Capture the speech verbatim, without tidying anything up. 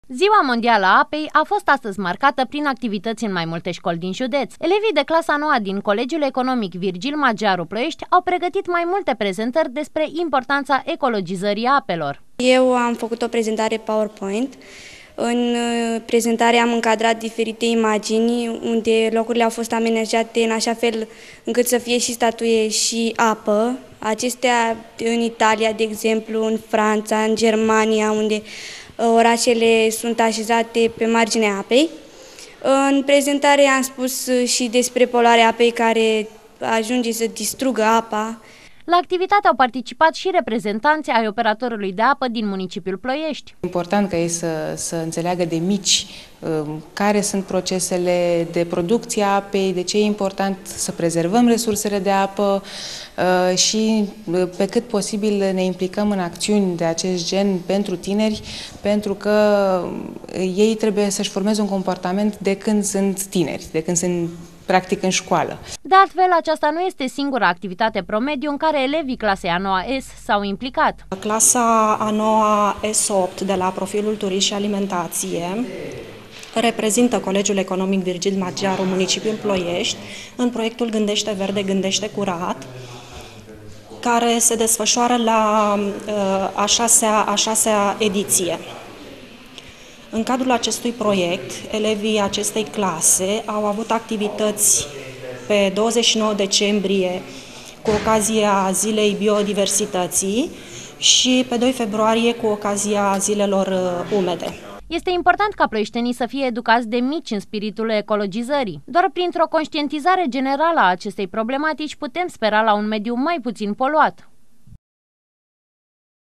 Ziua Mondială a Apei a fost astăzi marcată prin activități în mai multe școli din județ. Elevii de clasa a noua din Colegiul Economic Virgil Magiaru Ploiești au pregătit mai multe prezentări despre importanța ecologizării apelor. Eu am făcut o prezentare PowerPoint. În prezentare am încadrat diferite imagini unde locurile au fost amenajate în așa fel încât să fie și statuie și apă. Acestea în Italia, de exemplu, în Franța, în Germania, unde orașele sunt așezate pe marginea apei. În prezentare am spus și despre poluarea apei care ajunge să distrugă apa. La activitate au participat și reprezentanții ai operatorului de apă din municipiul Ploiești. Important ca ei să, să înțeleagă de mici care sunt procesele de producție a apei, de ce e important să prezervăm resursele de apă și pe cât posibil ne implicăm în acțiuni de acest gen pentru tineri, pentru că ei trebuie să-și formeze un comportament de când sunt tineri, de când sunt practic în școală. De altfel, aceasta nu este singura activitate promediu în care elevii clasei a noua S s-au implicat. Clasa a noua S opt de la profilul turism și alimentație reprezintă Colegiul Economic Virgil Magiaru, municipiul Ploiești, în proiectul Gândește Verde, Gândește Curat, care se desfășoară la uh, a șasea, a șasea ediție. În cadrul acestui proiect, elevii acestei clase au avut activități pe douăzeci și nouă decembrie cu ocazia Zilei Biodiversității și pe doi februarie cu ocazia Zilelor Umede. Este important ca ploieștenii să fie educați de mici în spiritul ecologizării. Doar printr-o conștientizare generală a acestei problematici putem spera la un mediu mai puțin poluat.